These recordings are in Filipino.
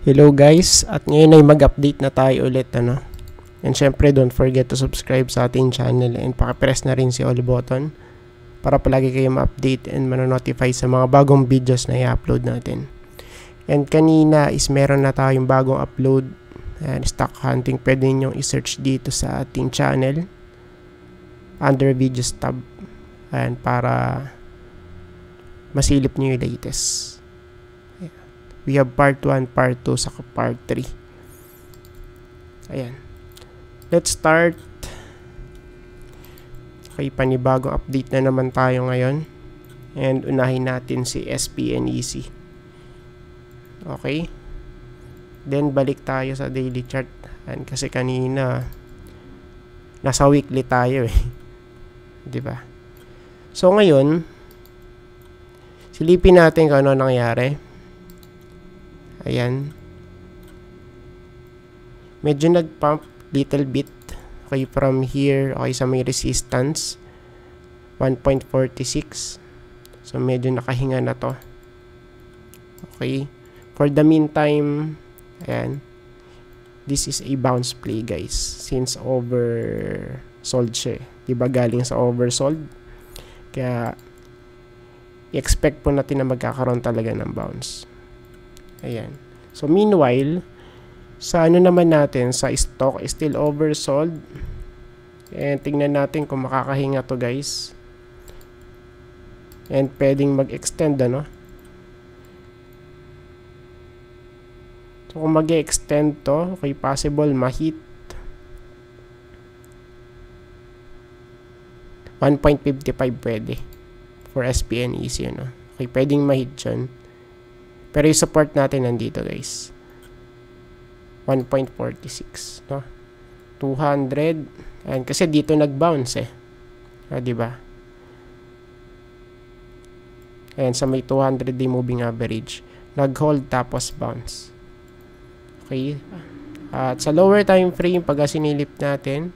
Hello guys, at ngayon ay mag-update na tayo ulit And syempre don't forget to subscribe sa ating channel and paki-press na rin si all button para palagi kayo ma-update and ma-notify sa mga bagong videos na i-upload natin. And kanina is meron na tayong bagong upload and stock hunting, pwede niyo i-search dito sa ating channel under videos tab and para masilip niyo yung latest. We have part 1, part 2, saka part 3. Ayan. Let's start. Okay, panibagong update na naman tayo ngayon. And unahin natin si SPNEC. Okay. Then balik tayo sa daily chart. And kasi kanina nasa weekly tayo eh. 'Di ba? So ngayon, silipin natin kung ano nangyari. Ayan. Medyo nag-pump little bit. Okay, from here, okay, sa may resistance. 1.46. So, medyo nakahinga na to. Okay. For the meantime, ayan. This is a bounce play, guys. Since oversold siya. Diba galing sa oversold? Kaya, i-expect po natin na magkakaroon talaga ng bounce. Ayan. So, meanwhile, sa ano naman natin, sa stock, still oversold. And tingnan natin kung makakahinga to, guys. And pwedeng mag-extend, So, kung mag-extend to, okay, possible ma-hit 1.55 pwede for SPNEC, Okay, pwedeng ma-hit dyan. Pero yung support natin nandito, guys. 1.46, 200. And kasi dito nag-bounce eh. Diba? Ayan, sa may 200 day moving average. Nag-hold tapos bounce. Okay. At sa lower time frame, pag sinilip natin,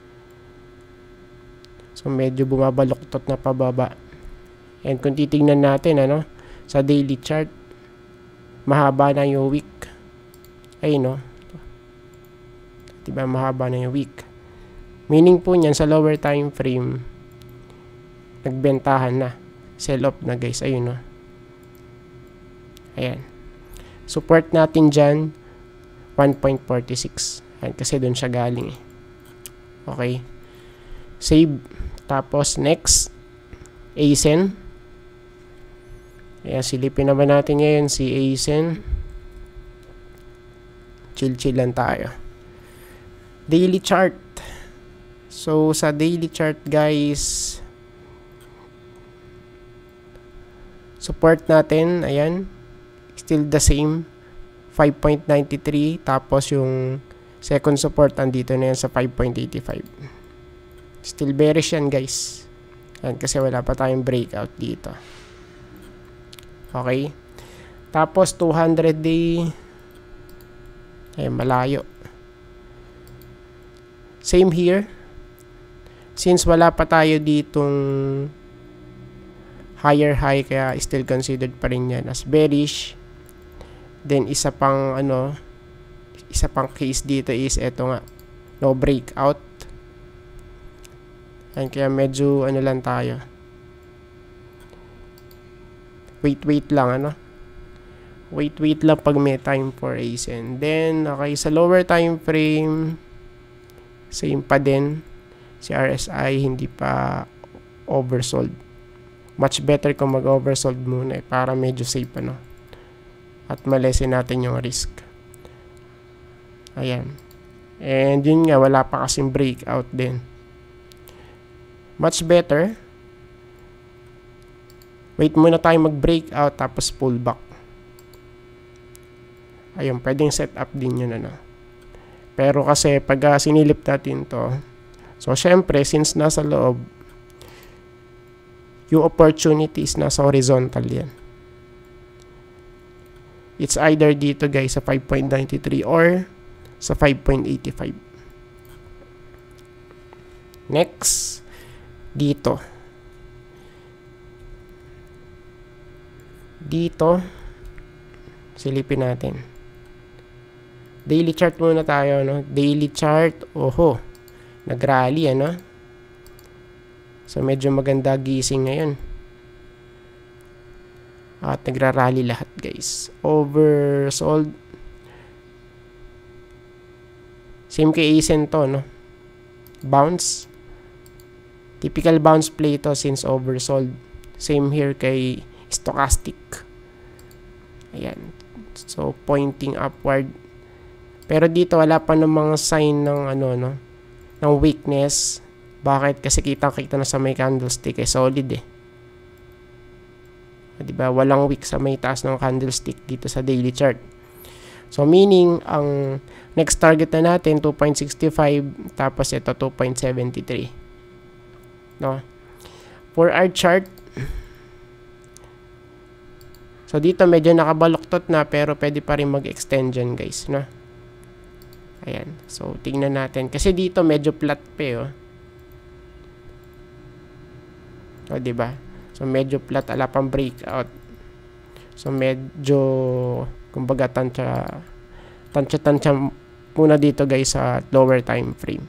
so medyo bumabaluktot na pababa. And kung titignan natin, sa daily chart, mahaba na yung week. Ayun, diba, mahaba na yung week. Meaning po niyan, sa lower time frame, nagbentahan na. Sell off na, guys. Ayun, Ayan. Support natin dyan, 1.46. Ayan, kasi doon siya galing eh. Okay. Save. Tapos, next, ASEN. Ayan, silipin naman natin ngayon si ASEN. Chill lang tayo. Daily chart. So, sa daily chart, guys, support natin, ayan, still the same, 5.93. Tapos, yung second support, andito na yan sa 5.85. Still bearish yan, guys. Ayan, kasi wala pa tayong breakout dito. Okay. Tapos, 200 day, ay malayo. Same here. Since wala pa tayo ditong higher high, kaya still considered pa rin yan as bearish. Then isa pang case dito is eto nga, no breakout. And kaya medyo lang tayo. Wait lang, Wait lang pag may time for ASEN. Then, okay, sa lower time frame, same pa din. Si RSI, hindi pa oversold. Much better kung mag-oversold muna para medyo safe, At malesen natin yung risk. Ayan. And yun nga, wala pa kasing breakout din. Much better. Wait muna tayo mag-breakout tapos pullback. Ayun, pwedeng set up din yun, Pero kasi, pag sinilip natin to, so, syempre, since nasa loob, yung opportunities nasa horizontal yan. It's either dito, guys, sa 5.93 or sa 5.85. Next, dito. Silipin natin. Daily chart muna tayo, no? Daily chart, oho. Nag-rally, ano? So, medyo maganda gising ngayon. At nagra-rally lahat, guys. Oversold. Same kay ASEN to, no? Bounce. Typical bounce play to since oversold. Same here kay Stochastic. Ayan. So, pointing upward. Pero dito, wala pa namang sign ng, ano, no? Ng weakness. Bakit? Kasi kitang-kita na sa may candlestick. Solid, eh. Diba? Walang weak sa may taas ng candlestick dito sa daily chart. So, meaning, ang next target na natin, 2.65. Tapos, ito, 2.73. No? For our chart, so, dito medyo nakabaluktot na pero pwede pa rin mag-extend dyan, guys, no? Ayan. So, tingnan natin. Kasi dito medyo flat pa, oh. O, diba? So, medyo flat. Ala pang breakout. So, medyo, kumbaga, tansya muna dito, guys, sa lower time frame.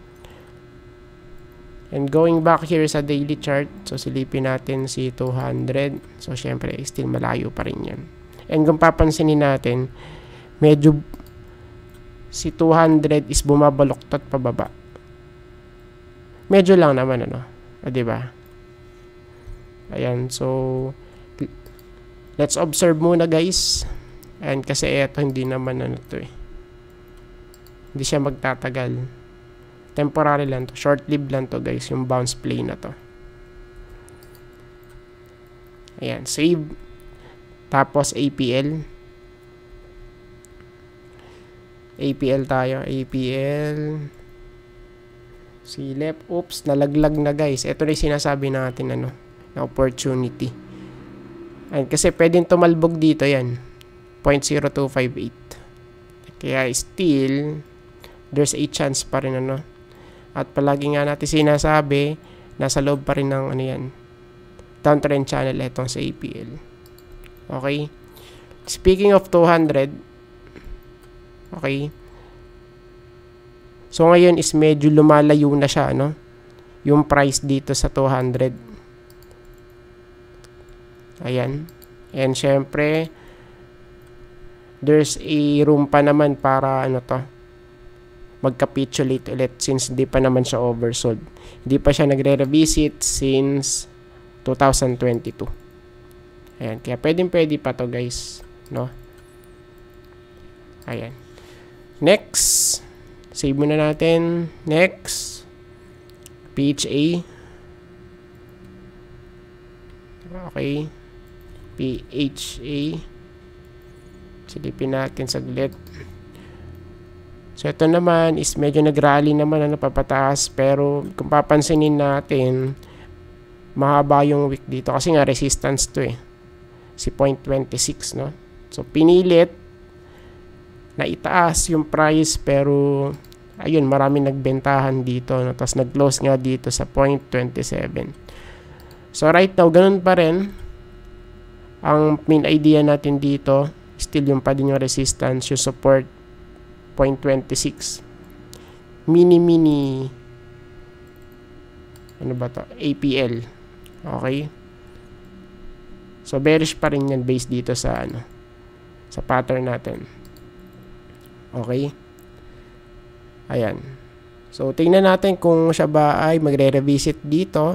And going back here sa daily chart, so silipin natin si 200. So, syempre, still malayo pa rin yan. And kung papansinin natin, medyo si 200 is bumabaluktot pababa. Medyo lang naman, ano? O, diba? Ayan, so, let's observe muna, guys. And kasi eto, hindi naman, ano to, eh. Hindi siya magtatagal. Temporary lang to. Short-lived lang to, guys. Yung bounce play na to. Ayan. Save. Tapos, APL. APL tayo. APL. Silip. Oops. Nalaglag na, guys. Ito na yung sinasabi natin, ano, na opportunity. Ayan. Kasi pwedeng tumalbog dito, yan. 0.0258. Kaya, still, there's a chance pa rin, ano. At palagi nga natin sinasabi, nasa loob pa rin ng, ano yan, downtrend channel itong sa APL. Okay? Speaking of 200, okay? So, ngayon is medyo lumalayo na siya, no? Yung price dito sa 200. Ayan. And, syempre, there's a room pa naman para, ano to, mag-capitulate ulit since hindi pa naman siya oversold. Hindi pa siya nagre-revisit since 2022. Ayan. Kaya pwede pa to, guys. No? Ayan. Next. Save muna natin. Next. PHA. Okay. PHA. Silipin natin saglit. So, ito naman is medyo nag-rally naman, ano, papataas. Pero, kung papansinin natin, mahaba yung wick dito. Kasi nga, resistance to, eh. Si 0.26, no? So, pinilit na itaas yung price. Pero, ayun, maraming nagbentahan dito, no? Tapos, nag-close nga dito sa 0.27. So, right now, ganun pa rin. Ang main idea natin dito, still yung pa din yung resistance, yung support, 0.26. Mini ano ba to? APL. Okay? So, bearish pa rin yan based dito sa, ano, sa pattern natin. Okay? Ayan. So, tingnan natin kung siya ba ay magre-revisit dito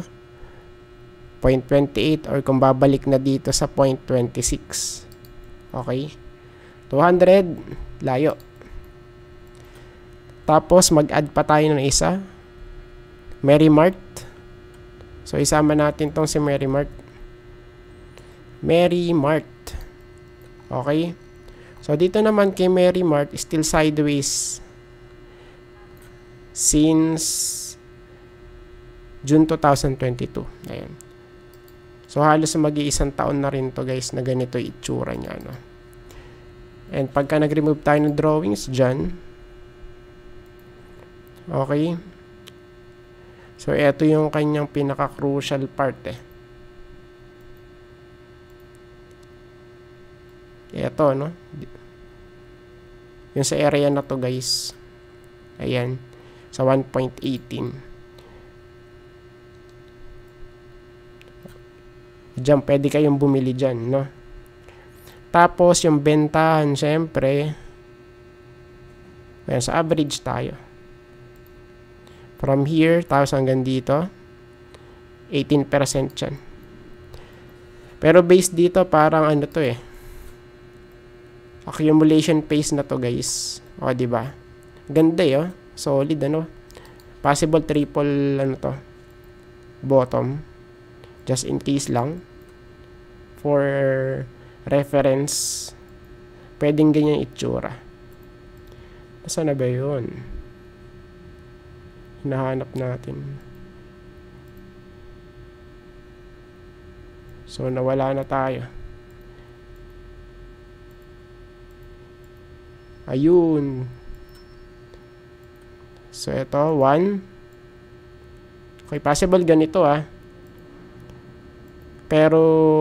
0.28 or kung babalik na dito sa 0.26. Okay? 200, layo. Tapos, mag-add pa tayo ng isa. Merrimart. So, isama natin tong si Merrimart. Merrimart. Okay? So, dito naman kay Merrimart, still sideways since June 2022. Ayan. So, halos mag-iisang taon na rin to, guys, na ganito itsura niya, no? And pagka nag-remove tayo ng drawings dyan, okay. So, ito yung kanyang pinaka-crucial part, eh. Ito, no? Yung sa area na to guys. Ayan. Sa 1.18. Diyan, pwede kayong bumili dyan, no? Tapos, yung bentahan, syempre, ayan, sa average tayo. From here, tapos hanggang dito, 18% yan. Pero based dito, parang ano to eh. Accumulation phase na to guys. O, diba? Ganda eh, oh. Solid, ano? Possible triple, ano to, bottom. Just in case lang. For reference, pwedeng ganyan itsura. Nasaan na ba yun? Hinahanap natin. So, nawala na tayo. Ayun. So, ito, 1. Okay, possible ganito ah. Pero,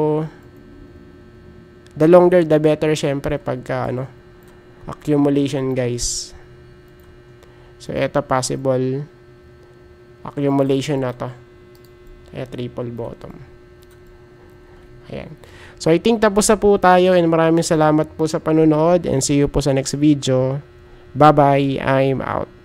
the longer the better, syempre, pagka, ano, accumulation, guys. So, ito, possible accumulation na to. Kaya, triple bottom. Ayan. So, I think tapos na po tayo and maraming salamat po sa panonood and see you po sa next video. Bye-bye. I'm out.